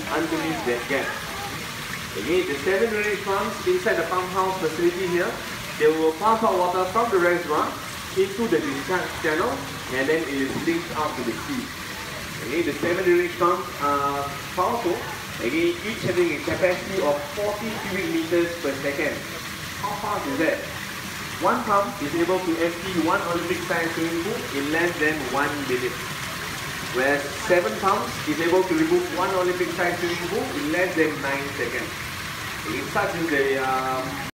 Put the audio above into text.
underneath that gap. Okay, the 7 drainage pumps inside the pump house facility here, they will pump out water from the reservoir into the discharge channel, and then it is linked out to the sea. Okay, the 7 drainage pumps are powerful. Okay, each having a capacity of 40 cubic meters per second. How fast is that? One pump is able to empty one Olympic-sized swimming pool in less than 1 minute. Whereas 7 pumps is able to remove one Olympic-sized swimming pool in less than 9 seconds. Okay, such is the